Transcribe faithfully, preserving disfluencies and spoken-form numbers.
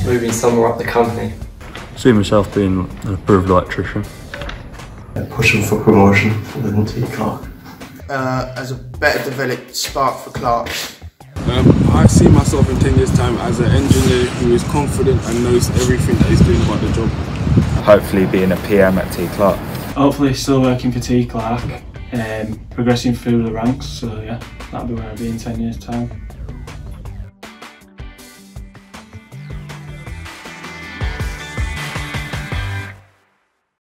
moving somewhere up the company. See myself being an approved electrician. Pushing for promotion within TClarke. Uh, as a better developed spark for Clarks. Um, I see myself in ten years time as an engineer who is confident and knows everything that he's doing about the job. Hopefully being a P M at TClarke. Hopefully still working for TClarke, um, progressing through the ranks, so yeah, that'll be where I'll be in ten years time.